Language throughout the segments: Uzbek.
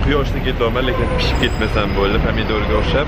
quyoshda ketyapman, lekin pishib ketmasam bo'ldi, pomidorga o'xshab.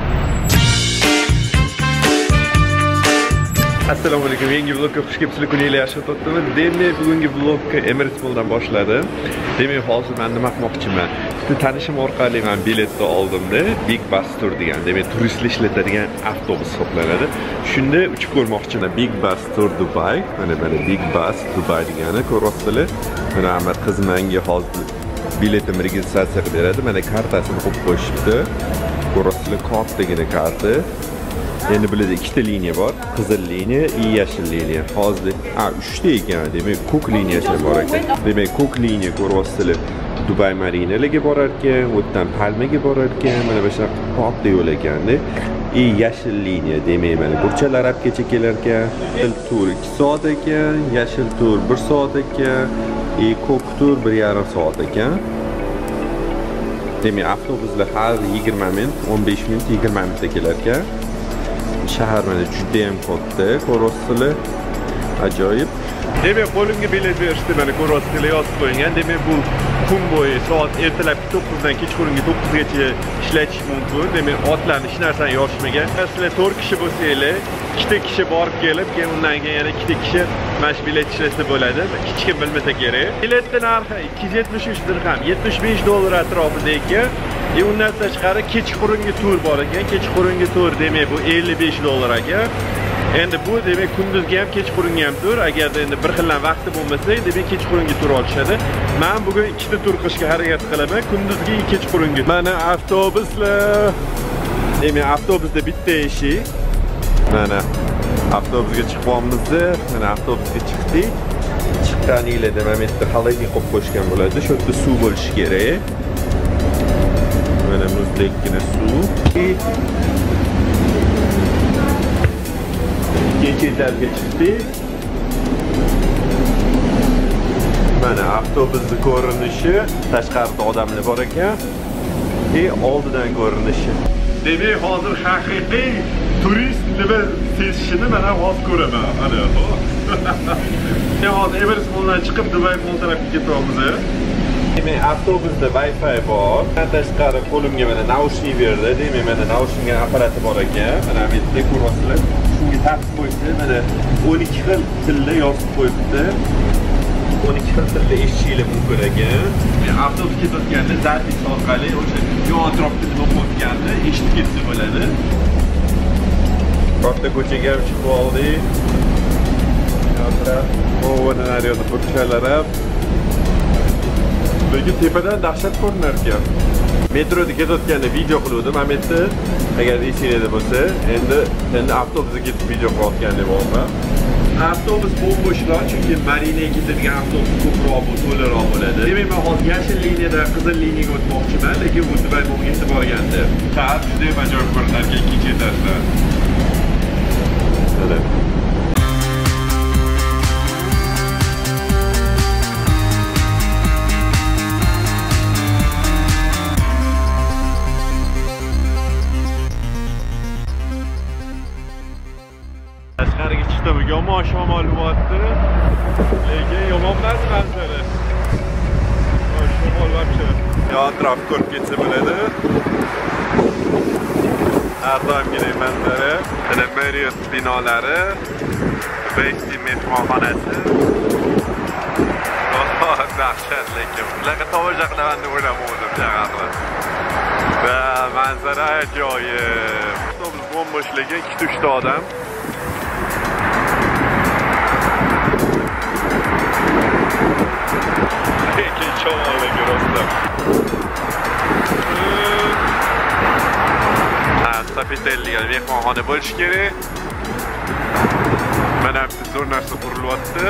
Assalomu alaykum. Yangi vlogga xush kelibsizlar. Kuninglar yaxshi o'tibmi? Demak, bugungi vlogga Emirates Mall'dan boshladim. Demak, hozir men nima qilmoqchiman? Bitta tanishim orqali men biletni oldimda. Big Bus Tour degan, demak, turistlar ishlatadigan avtobus hisoblanadi. Shunda uchib ko'rmoqchiman. Big Bus Tour Dubai. Mana Big Bus Dubai degani ko'ryapsizlar. Mana Ahmad qiz menga hozir biletimni registratsiya qilib beradi. Mana kartasini qo'yib qo'yishibdi. Ko'ryapsizlar, kartdagina karta. Endi bularda ikkita liniya bor. Qizil liniya, yashil liniya. Hozir 3 ta ekan. Demak, ko'k liniyasi bor ekan. Demak, ko'k liniya ko'ryapsizlar. Dubai marinalarga borar ekan, o'tdan Palmaga borar ekan. Mana bu shunaqa katta yo'l ekanda. Yashil liniya, demak, mana Burchal Arabgacha kelar ekan. Qizil tur 2 soat ekan, yashil tur 1 soat ekan, ko'k tur 1,5 soat ekan. Demak, avtobuslar har 20 minut, 15 minut, 20 minutda kelar ekan. Shahar mana juda ham katta, ko'ryapsizlar. Ajoyib. Demak, qo'limga bilet berishdi, mana ko'ryapsizlar, yozib qo'ygan. Demak, bu kun bo'yi soat ertalabki 9 dan kechqurungi 9 gacha ishlatish mumkin. Demak, otlarni hech narsani yoshmagan. Sizlar 4 kishi bo'lsanglar, 2 ta kishi borib kelib, keyin undan keyin yana 2 ta kishi mana shu bilet ishlasa bo'ladi. Hech kim bilmasa kerak. Biletning narxi 273 dirham, $75 atrofida ekan. Undan tashqari kechqurungi tur bor ekan. Kechqurungi tur demak bu $55 ekan. Endi bu demak kunduzgi ham kechqurungi ham tur. Agarda endi bir xillan vaqti bo'lmasa, demak kechqurungi tur olishadi. Men bugun ikkita tur qilishga harakat qilaman, kunduzgi, kechqurungi. Mana avtobuslar. Demak, avtobusda bitta eshik. Mana avtobusga chiqyapmiz. Mana avtobusga chiqdik. Chiqqaninglarda mana bu yerda xolodilnik qo'yib qo'yishgan bo'ladi. Shu yerda suv bo'lishi kerak. Mana muzdekkina suv. Ikkinchi etajga chiqdik. Mana avtobusning ko'rinishi, tashqarida odamlar bor ekan. Oldidan ko'rinishi. Demak, hozir haqiqiy turist nima sezishini mana hozir ko'raman. Ana, xo'p. Men hozir Emirates Mall'dan chiqib Dubai Mall tarafga ketyapmiz. Demak, avtobusda Wi-Fi bor. Tashqari qo'limga mana naushnik berdi. Demak, mana naushnikning apparati bor ekan. Mana bu yerda ko'ryapsizlar. Shunga taqib qo'ysa, mana 12 xil tilda yozib qo'yibdi. 12 xil tilda eshitishinglar mumkin ekan. Men avtobus ketayotganda zapis orqali o'sha yon atrofda nima bo'layotganini eshitib ketsa bo'ladi. Katta ko'chaga ham chiqib oldik. O'g'ini naryoqda burchalar ham. Lekin tepadan dahshat ko'rinar ekan. Metroda ketayotganda video qiluvdim, mana bu yerda agar esingizda bo'lsa, endi avtobusga ketib video qilayotganda bo'lma. Avtobus bo'sh-bo'shroq, chunki marinaga ketadigan avtobus ko'proq to'laroq bo'ladi. Demak, men hozir yashil liniyadan qizil liniyaga o'tmoqchiman, lekin bu Dubai Mallga yetib borganda. Saat juda ham ajoyib ko'rinar ekan ikkinchi etajda. Mana tashqariga chiqdim, yomon shamol bo'lyapti. Lekin yomon emas manzara. Shamol vaqti. Yon atrof ko'rib ketsa bo'ladi. Har doimgidek manzara. Mana Marriott binolari, Beysi mehmonxonasi. Dahshat, lekin bularga tomosha qilaman deb o'ylamadim jag'arni. Va manzara ajoyib. Avtobus bo'sh-bo'shligin 2-3 ta odam. Sapitelliga mehmonxona bo'lishi kerak. Mana bu zo'r narsa qurilyapti.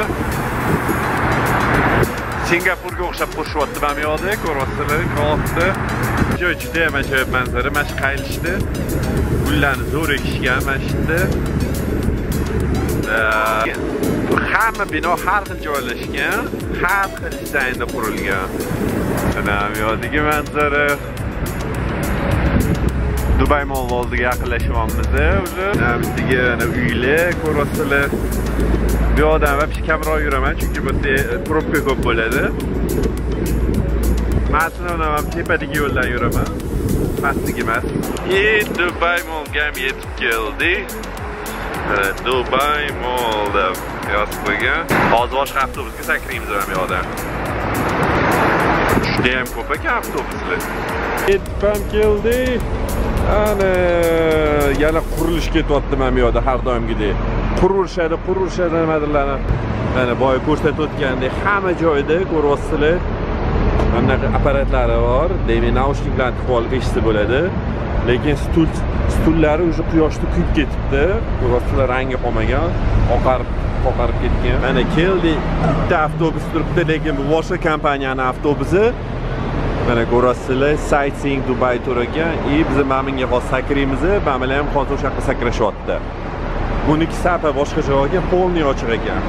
Singapurga o'xshab qurishyapti mana bu yoqda, ko'ryapsizlar, katta. Juda ham ajoyib manzara. Mana shu qayilishda gullarni zo'r ekishgan mana shunda. Hamma bino har xil joylashgan, har xil dizaynda qurilgan. Mana bu yoqdagi manzara. Dubai Mall oldiga yaqinlashyapmiz. Bizga ana uylar ko'ryapsizlar. Bu yoqdan vobshe kamroq yuraman, chunki bu yerda probka ko'p bo'ladi. Mashinam ham tepadagi yo'ldan yuraman. Pastdagi emas. Dubai Mallga ham yetib keldik. Dubai Mallda yozib qo'ygan. Hozir boshqa avtobusga sakraymiz ham yo'qda. Juda ham ko'p ekan avtobuslar. Yetib ham keldik. Ana yana qurilish ketyapti mana bu yerda har doimgidek. Qurilishadi nimadirlarni. Mana boya ko'rsatib o'tgandek hamma joyda ko'ryapsizlar. Bunaqa apparatlari bor. Demak, naushnik bilan tiqib olib eshitsa bo'ladi. Lekin stullari o'sha quyoshda kuyib ketibdi. Ko'ryapsizlar, rangi qolmagan, oqarib ketgan. Mana keldik. Bitta avtobus turibdi, lekin bu boshqa kompaniyaning avtobusi. Mana ko'ryapsizlar, Sightseeing Dubai tur ekan. Biz mana bunga hozir sakraymiz. Mana bilan ham hozir o'sha yoqqa sakrashyapti. Buniki sapa boshqa joyga polniy ochiq ekan.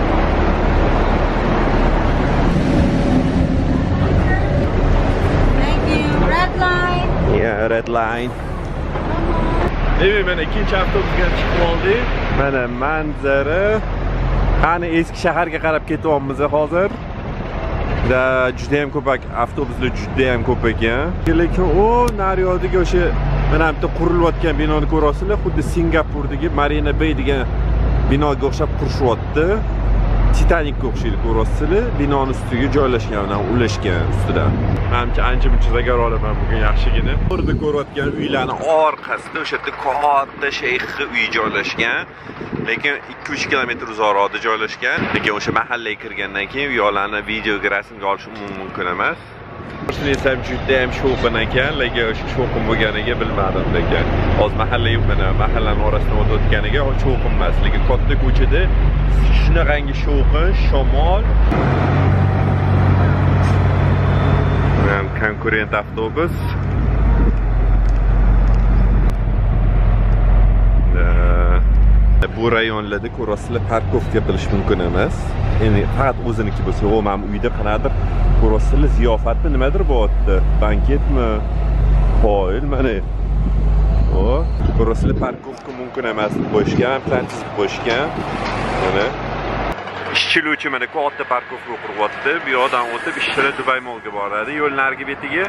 Red line. Demak, mana ikkinchi avtobusga chiqib oldik. Mana manzara. Qani eski shaharga qarab ketyapmiz hozir. Juda ham ko'p avtobuslar juda ham ko'p ekan. Lekin u naryodagi o'sha mana bitta qurilayotgan binoni ko'rasizlar, xuddi Singapurdagi Marina Bay degan binoga o'xshab qurishyapti. Titanikka o'xshaydi, ko'rasizlar. Binoning ustiga joylashgan, ulashgan ustidan. Menimcha ancha-muncha zagar olaman bugun yaxshigina. Burada ko'rayotgan uylarning orqasida o'sha yerda katta shayxi uy joylashgan. Lekin 2-3 kilometr uzoqroqda joylashgan. Lekin o'sha mahallaga kirgandan keyin uyoqlarni videoga rasmga olish mumkin emas. Shuni esa juda ham shovqin ekan, lekin o'sha shovqin bo'lganiga bilmadim lekin. Hozir mahallaning orasidan o'tayotganiga shovqin emas, lekin katta ko'chada shunaqangi shovqin, shamol. Ham konkurent avtobus. Bu rayonlarda ko'rasizlar, parkovka qilish mumkin emas. Endi faqat o'ziniki bo'lsa, o men uyda qanadir ko'rasizlar, ziyofatmi nimadir bo'lyapti, banketmi? Qo'yil mana. O, ko'rasizlar, parkovka mumkin emas deb qo'yishgan, plan chizib qo'yishgan. Mana ishchilovchi mana katta parkovka quryapti. Bu yoqdan o'tib ishchilar Dubai Mallga boradi, yo'l narigi betiga.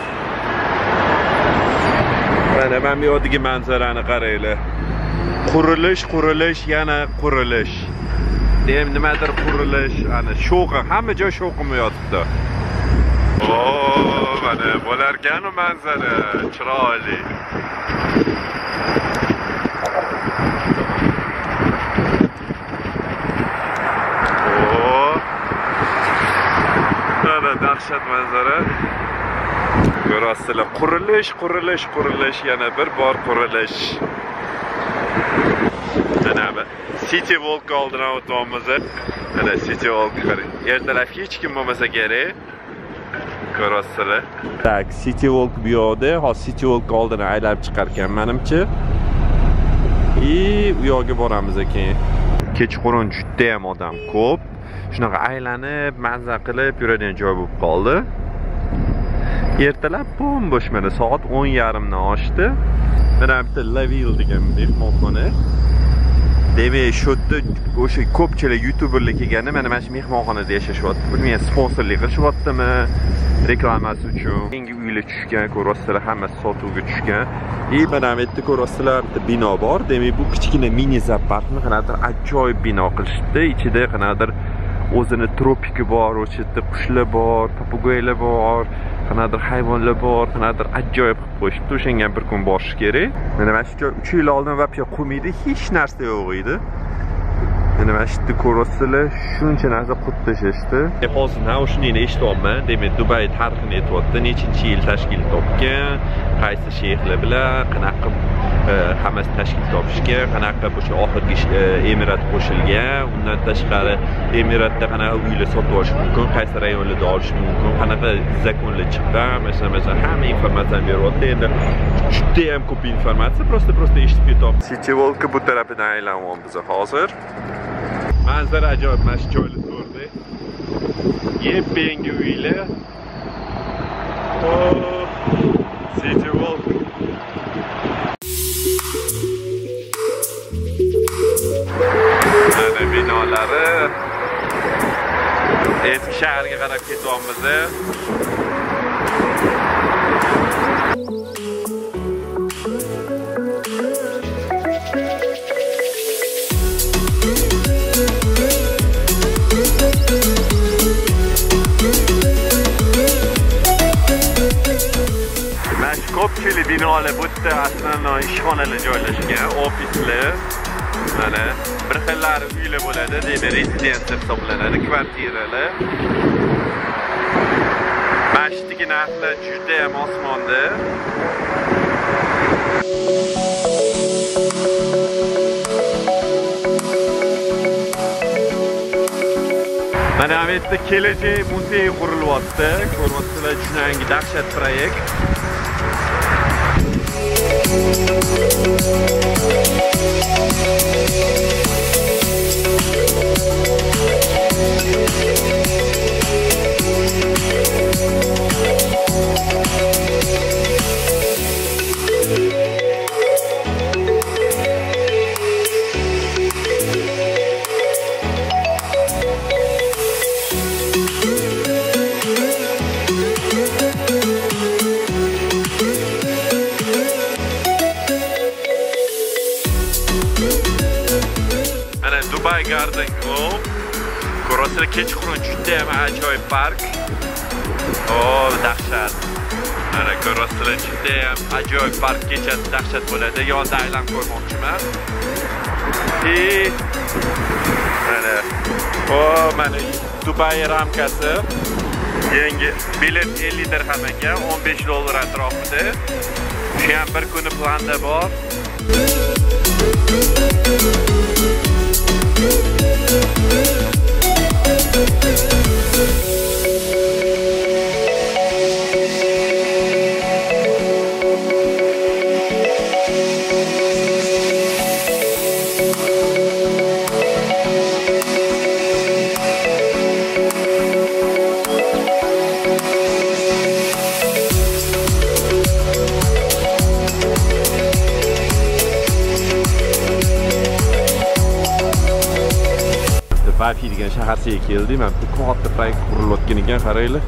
Mana bu yoqdagi manzarani qaranglar. Qurilish, yana qurilish. Deyim nimadir qurilish, ana shovqin, hamma joy shovqin yotibdi. O, mana bo'larkan u manzara, chiroyli. O, mana dahshat manzara. Ko'rasizlar, qurilish, yana bir bor qurilish. Mana City Walk oldidan o'tamiz. Mana City Walk qarang. Ertalab hech kim bo'lmasa kerak. Ko'rasizlar. Tak, City Walk bu yoqda, hozir City Walk oldidan aylanib chiqar ekan menimcha. Bu yoqqa boramiz ekan. Kechqurun juda ham odam ko'p. Shunaqa aylanib, manza qilib yuradigan joy bo'lib qoldi. Ertalab bo'sh mana soat 10:30 dan oshdi. Mana bitta Lavil degan mehmonxona. Demak, shu yerda o'sha ko'pchilik YouTuberlar kelganda mana shu mehmonxonada yashashyapti. Bilmayman, sponsorlik qilishyaptimi, reklamasi uchun. Yangi uylar tushgan, ko'rasizlar, hammasi sotuvga tushgan. Mana bu yerda ko'rasizlar, bitta bino bor. Demak, bu kichkina mini zooparkni qanadir ajoyib bino qilishdi. Ichida qanadir o'zini tropiki bor, o'sha yerda qushlar bor, papagoylar bor, qanadir hayvonlar bor, qanadir ajoyib qilib qo'yishibdi. O'shanga bir kun borish kerak. Mana shu joy 3 yil oldin vaqtga qolmaydi, hech narsa yo'q edi. Mana shu yerda ko'rasizlar, shuncha narsa qurib tashlashdi. Hozir naushnikni eshityapman. Demak, Dubai tarixini aytyapti, nechinchi yil tashkil topgan, qaysi shayxlar bilan, qanaqa hammasi tashkil topishgan, qanaqa o'sha oxirgi Emirat qo'shilgan, undan tashqari Emiratda qanaqa uylar sotib olish mumkin, qaysi rayonlarda olish mumkin, qanaqa zakonlar chiqqan, masalan, hamma informatsiyani beryapti. Endi juda ham ko'p informatsiya, prosta eshitib ketyapti. City Walk bu tarafidan aylanyapmiz hozir. Manzara ajoyib, mana shu joylar ko'rdi. Yangi uylar. City Walk. Mana binolari. Eski shaharga qarab ketyapmiz. ko'pchilik binolar bu yerda aslan ishxonalar joylashgan, ofislar. Mana bir xillari uylar bo'ladi, demak rezidensiya hisoblanadi, kvartiralar. Masjidga narxlar juda ham osmonda. Mana bu yerda kelajak muzey qurilyapti. Ko'ryapsizlar, shunday dahshat proyekt. Dubai Garden Grove. Ko'rasizlar, kechqurun juda ham ajoyib park. Dahshat. Mana ko'rasizlar, juda ham ajoyib park, kechasi dahshat bo'ladi. Yozda aylanib ko'rmoqchiman. Mana Dubai ramkasi. Yangi bilet 50 dirham ekan, $15 atrofida. Shu ham bir kuni planda bor. Vafi degan shaharchaga keldik. Mana bu katta proyekt qurilayotgan ekan, qaranglar.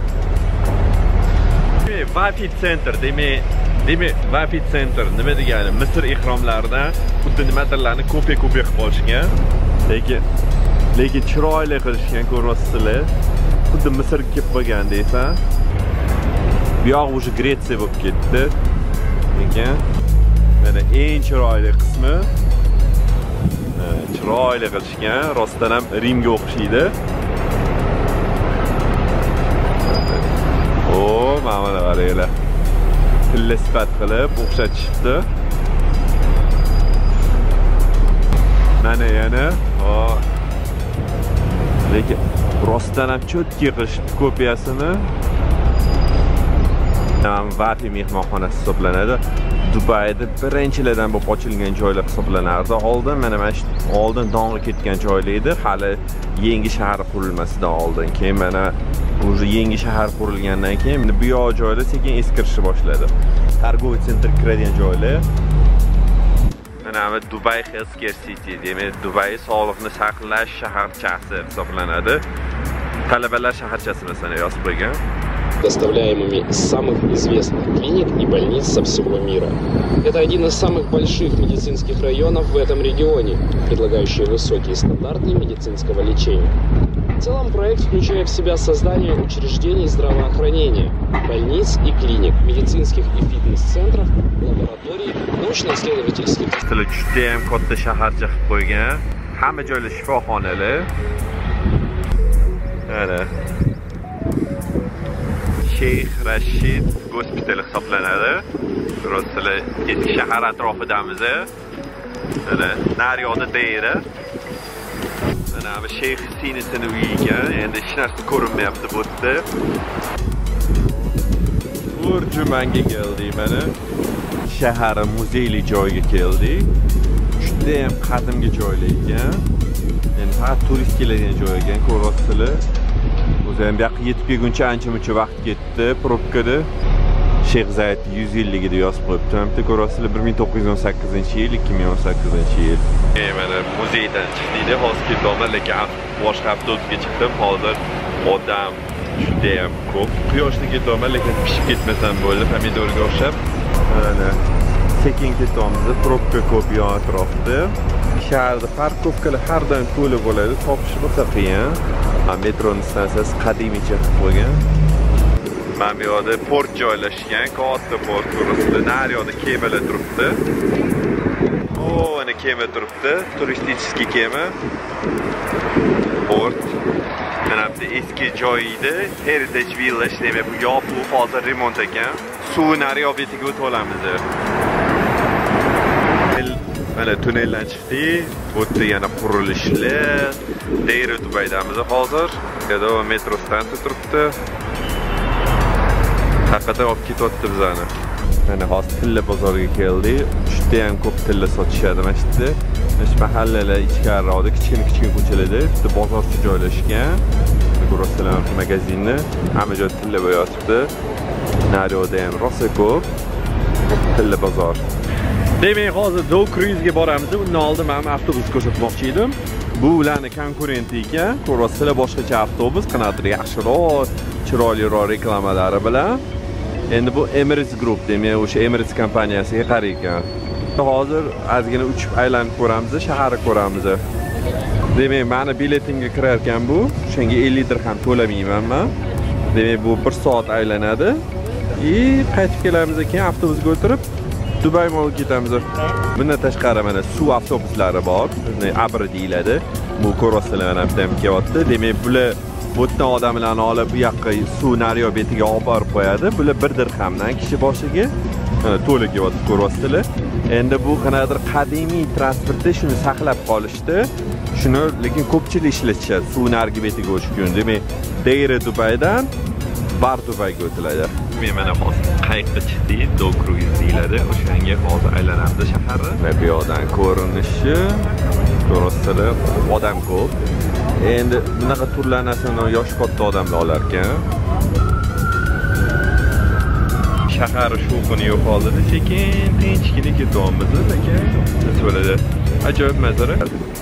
Vafi Center, demak Vafi Center nima degani? Misr ehromlaridan xuddi nimadirlarni kopiya qilib qo'yishgan. Lekin chiroyli qilishgan, ko'ryapsizlar. Xuddi Misrga kelib qolgandaysa. Bu yoq o'sha Gretsiya bo'lib ketdi. Ekan. Mana eng chiroyli qismi. Chiroyli qilishgan, rostdan ham Rimga o'xshaydi. Mana qaranglar. Tilla sifat qilib o'xshatishibdi. Mana yana, lekin rostdan ham cho'tki qilishibdi kopiyasini. Vafi mehmonxonasi hisoblanadi. Dubayda birinchilardan bo'lib ochilgan joylar hisoblanardi. Oldin dong'i ketgan joylar edi, hali yangi shahar qurilmasidan oldin. Keyin mana o'sha yangi shahar qurilgandan keyin bu yoq joylar sekin eskirishni boshladi. Targoviy sentr kiradigan joylar. Mana bu Dubai Healthcare City, demak Dubai sog'liqni saqlash shaharchasi hisoblanadi. Talabalar shaharchasi masalan yozib qo'ygan. Доставляемыми из самых известных клиник и больниц со всего мира. Это один из самых больших медицинских районов в этом регионе, предлагающий высокие стандарты медицинского лечения. В целом проект включает в себя создание учреждений здравоохранения, больниц и клиник, медицинских и фитнес-центров, лабораторий, научно-исследовательских. Judayam katta shaharcha qilib qo'ygan. Hamma joylar shifoxonalar. Mana Sheikh Rashid gospital hisoblanadi. Ko'rasizlar, eski shahar atrofidamiz. Mana naryoqda Deyra. Mana bu Sheikh Sinisini uyi ekan. Endi hech narsa ko'rinmayapti bu yerda. Urjumanga keldik mana. Shahar muzeyli joyga keldik. Juda ham qadimgi joylar ekan. Endi faqat turist keladigan joy ekan, ko'ryapsizlar. O'zi ham bu yoqqa yetib kelguncha ancha-muncha vaqt ketdi. Probkada Sheikh Zayed 100-yilligida yozib qo'yibdi. Hamda ko'ryapsizlar 1918-yil, 2018-yil. Mana muzeydan chiqdik, hozir keldim, lekin boshqa avtobusga chiqdim. Hozir odam juda ham ko'p. Quyoshda ketaman, lekin pishib ketmasam bo'ldi, pomidorga o'xshab. Mana sekin ketyapmiz, probka ko'p yon atrofda. Shaharda parkovkalar har doim to'la bo'ladi, topish bo'lsa qiyin. Metro stansiyasi qadimiy qilib qo'ygan. Mana bu yerda port joylashgan, katta port ko'rasizlar. Naryoqda kemalar turibdi. Ana kema turibdi, turistik kema. Port. Mana bu eski joy edi, Heritage Village demak bu yopiq hozir remont ekan. Suv naryoq betiga o'tib olamiz. Mana tunneldan chiqdik. Bu yerda yana qurilishlar. Deyra Dubaydamiz hozir. Yana metro stansiya turibdi. Haqiqatan olib ketyapti bizani. Mana hozir tilla bozoriga keldik. Juda ham ko'p tilla sotishadi mana shu yerda. Mana mahallalar ichkariroqda, kichkina ko'chalarda bitta bozorcha joylashgan. Ko'rasizlar magazinni. Hamma joy tilla bo'yotibdi. Naryoqda ham rosa ko'p tilla bozor. Demak, hozir Dow Cruise'ga boramiz. Undan oldin men avtobus ko'rsatmoqchi edim. Bu ularning konkurenti ekan. Ko'rasizlar boshqacha avtobus, qanaqadir yaxshiroq, chiroyliroq reklamalari bilan. Endi bu Emirates Group, demak, o'sha Emirates kompaniyasiga qaraydi ekan. Hozir ozgina uchib aylanib ko'ramiz, shaharni ko'ramiz. Demak, meni biletimga kirar ekan bu. Shunga 50 dirham to'lamayman men. Demak, bu 1 soat aylanadi. Qaytib kelamiz ekan avtobusga o'tirib Dubai molga ketamiz. Bundan tashqari mana suv avtobuslari bor. Abr deyiladi. Bu ko'rasizlar mana bu ham kelyapti. Demak, bular bu yerdan odamlarni olib bu yoqqa suv naryoq betiga olib borib qo'yadi. Bular 1 dirhamdan kishi boshiga to'la kelyapti, ko'rasizlar. Endi bu qanaqadir qadimiy transportda shuni saqlab qolishdi. Shuni lekin ko'pchilik ishlatishadi suv nargi betiga o'tish uchun. Demak, Deyra Dubaydan Bar Dubayga o'tiladi. Men mana hozir qayiqqa chiqdik, Dow Cruise deyiladi. O'shanga hozir aylanamiz shaharni. Va bu yoqdan ko'rinishi, ko'rasizlar, odam ko'p. Endi bunaqa turlarni yosh katta odamlar olar ekan. Shahar shuqini yo'qoldi, sekin tinchgina ketyapmiz, lekin bo'ladi. Ajoyib manzara.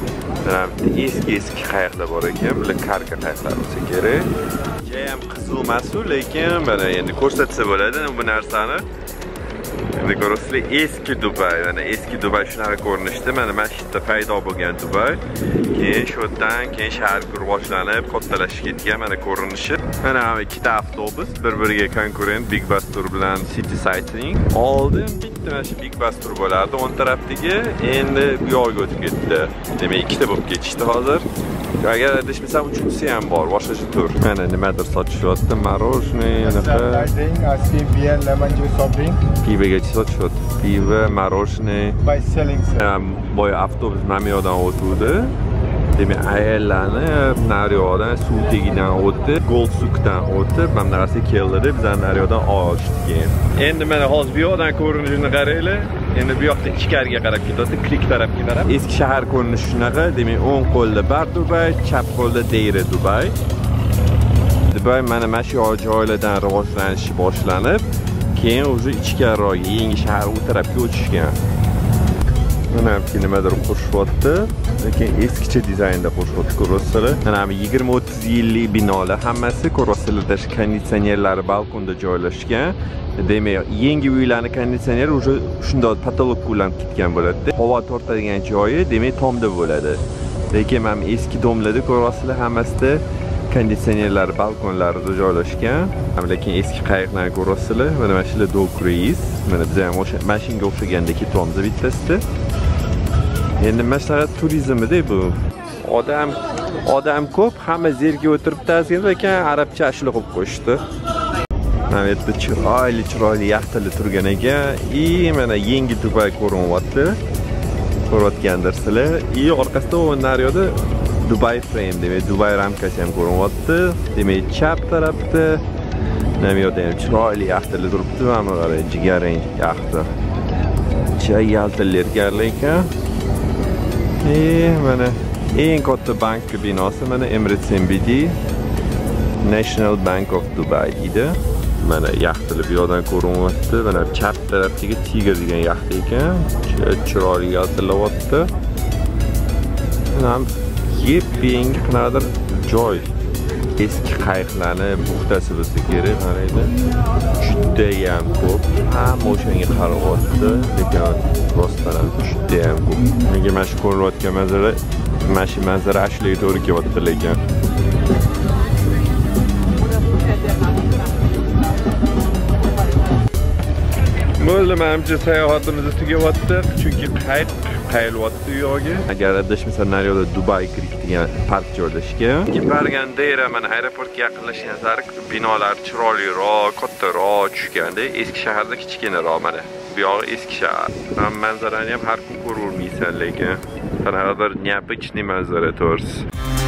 Eski qayiqlar bor ekan, bular karka qayiqlar bo'lsa kerak. Jayam qiziq emas-ku, lekin mana endi ko'rsatsa bo'ladi bu narsani. Endi ko'rasizlar, eski Dubay, mana eski Dubay shunaqa ko'rinishda, mana masjidda paydo bo'lgan Dubay. Keyin shu yerdan keyin shahar rivojlanib, kattalashib ketgan mana ko'rinishi. Mana ikkita avtobus bir-biriga konkurent Big Bus Tour bilan City Sightseeing. Oldin bitta mana shu Big Bus Tour bo'lardi, o'ng tarafdagi, endi bu yoqqa o'tib ketdi. Demak, ikkita bo'lib ketishdi hozir. Agar adashmasam uchinchisi ham bor, boshqacha tur. Mana nimadir sotishyapti, marojniy, anaqa. beer, lemon juice, soft drink. Pivogacha sotishyapti. Pivo, marojniy. By selling. Boya avtobus mana bu yoqdan o'tdi. Demak, ayollarni naryoqdan suv tegidan o'tdi, Goldsukdan o'tdi, mana narsa keldi, bizani naryoqdan olishdik. Endi mana hozir bu yoqdan ko'rinishini qaranglar. Endi bu yoqda ichkariga qarab ketyapti, klik tarafga qarab. Eski shahar ko'rinishi shunaqa, demak, o'ng qo'lda Bar Dubai, chap qo'lda Deyra Dubai. Dubai mana shu joylardan rivojlanishi boshlanib, keyin o'zi ichkariroq yangi shahar u tarafga o'tishgan. Mana nimadir qurishyapti, lekin eskicha dizaynda qurishyapti, ko'rasizlar. Mana 20-30 yillik binolar hammasi, ko'rasizlar, konditsionerlari balkonda joylashgan. Demak, yangi uylarning konditsioneri o'sha shunday patologga ulanib ketgan bo'ladi. Havo tortadigan joyi, demak, tomda bo'ladi. Lekin mana eski domlarda ko'rasizlar, hammasida konditsionerlar balkonlarida joylashgan. Lekin eski qayiqlarni ko'rasizlar, mana shular Dow Cruise. Mana biz ham o'sha mashinga o'xshaganda ketyapmiz bittasida. Endi masala turizmida bu. Odam ko'p, hamma zerga o'tiribdi, lekin arabcha ashula qilib qo'yishdi. Mana bu yerda chiroyli yaxtalar turgan ekan. Mana yangi Dubay ko'rinyapti. Ko'rayotgandirsizlar. Orqasida o'ng naryoqda Dubai frame, demak, Dubai ramkasi ham ko'rinyapti. Demak, chap tarafda mana bu yerda ham chiroyli yaxtalar turibdi. Mana bu jigarrang yaxta. Chay yaltirlar ekan. Mana eng katta bank binosi mana Emirates MBD, National Bank of Dubai deydi. Mana yaxtalar bu yoqdan ko'rinyapti. Mana chap tarafdagi Tiger degan yaxta ekan. Chiroyli yaltirlayapti. Mana yep-yangi qanaqadir joy. Eski qayiqlarni buxtasi bo'lsa kerak, qaraydi. Juda ham ko'p. Hamma o'shanga qarayapti, lekin rostdan juda ham ko'p. Menga mana shu ko'rinayotgan manzara, mana shu manzara ashulaga to'g'ri kelyapti lekin. Bo'ldi, menimcha sayohatimizni tugatyapti, chunki qayilyapti u yo'g'i. Agar adashmasam naryoqda Dubai Creek degan park joylashgan. Barganda mana aeroportga yaqinlashgan sari binolar chiroyliroq, kattaroq tushganda, eski shaharda kichkinaroq mana. Bu yog'i eski shahar. Manzarani ham har kun ko'raolmaysan, lekin qanaqadir neobычный manzara to'g'risi.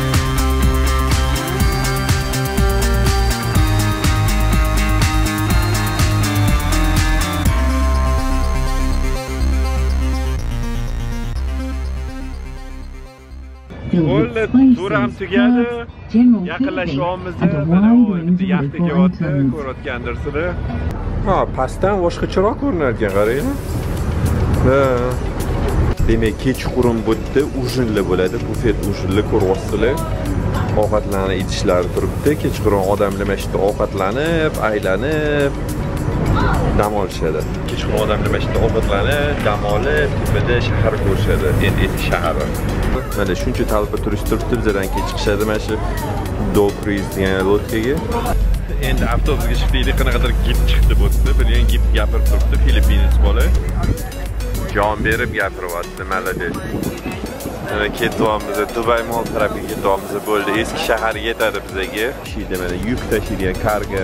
Bo'ldi, tur ham tugadi. Yaqinlashyapmiz. Mana u yaxta kelyapti, ko'rayotgandirsizlar. Ha, pastdan boshqacharoq ko'rinadigan qarang. Ha. Demak, kechqurun bu yerda ujinli bo'ladi, bufet ujinli ko'ryapsizlar. Ovqatlarni idishlari turibdi. Kechqurun odamlar mana shu yerda ovqatlanib, aylanib dam olishadi. Kechqurun odamlar mana shu yerda ovqatlanib, dam olib, tepada shahar ko'rishadi. Endi eski shahar. Mana shuncha talaba turist turibdi, bizdan kechikishadi mana shu Dokruiz degan lodkaga. Endi avtobusga chiqdik, qanaqadir gid chiqdi bu yerda. Bir yana gid gapirib turibdi, Filippinlik bola. Jon berib gapiryapti, malades. Ketyapmiz, Dubai Mall tarafiga ketyapmiz. Bo'ldi, eski shahar yetadi bizga. Shida mana yuk tashiydigan karga.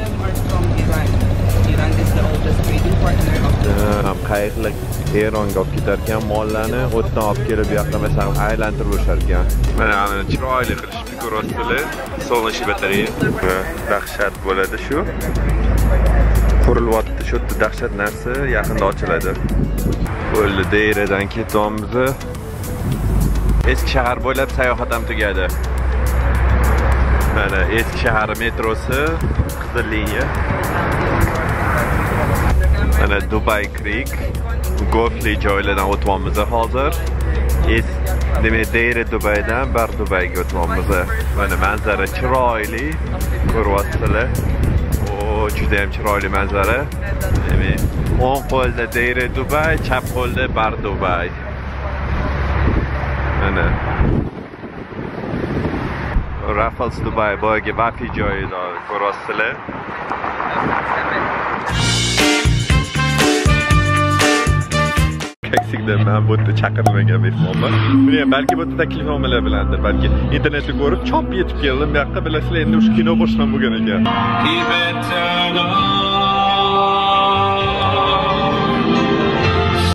Qayiqlar Eronga olib ketar ekan mollarni, o'tdan olib kelib bu yoqda masalan aylantirib o'shar ekan. Mana chiroyli qilishni ko'rasizlar. Solnishi batareya. Dahshat bo'ladi shu. Qurilyapti shu yerda dahshat narsa yaqinda ochiladi. Bo'ldi, Deyradan ketyapmiz. Eski shahar bo'ylab sayohat ham tugadi. Mana eski shahar metrosi, qizil liniya. Mana Dubai Creek, golfli joylardan o'tyapmiz hozir. Demak, Deyra Dubaydan Bar Dubayga o'tyapmiz. Mana manzara chiroyli, ko'ryapsizlar. Juda ham chiroyli manzara. Demak, o'ng qo'lda Deyra Dubai, chap qo'lda Bar Dubai. Mana Raffles Dubai boyagi vafi joyida ko'ryapsizlar. Eksikda men bu yerda chaqirilmagan mehmonman. Buni ham balki bu yerda taklifnomalar bilandir, balki internetda ko'rib chop yetib keldim. Bu yoqqa bilasizlar, endi o'sha kino boshlanib bo'lgan ekan.